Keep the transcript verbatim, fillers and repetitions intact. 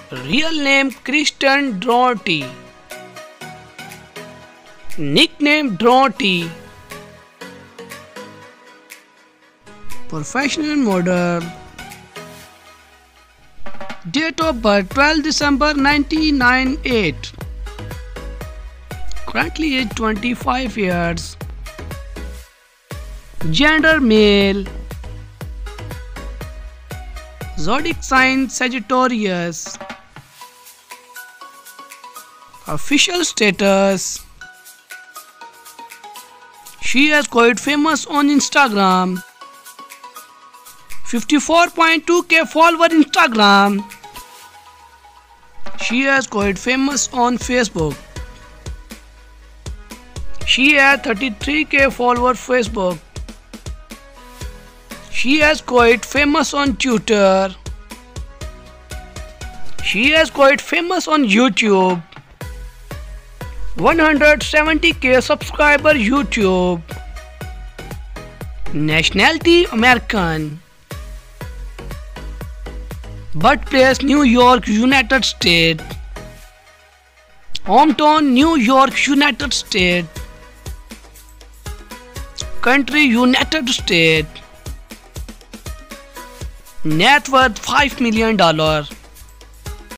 Real name Kristen Durante. Nickname Durante. Professional model. Date of birth twelfth December nineteen ninety-eight. Currently age twenty-five years. Gender male. Zodiac sign Sagittarius. Official status. She is quite famous on Instagram. fifty-four point two K follower Instagram. She is quite famous on Facebook. She has thirty-three K follower Facebook. She is quite famous on Twitter. She is quite famous on YouTube. one hundred seventy K subscriber YouTube. Nationality American. Birthplace New York, United States. Hometown New York, United States. Country United States. Net worth five million dollars.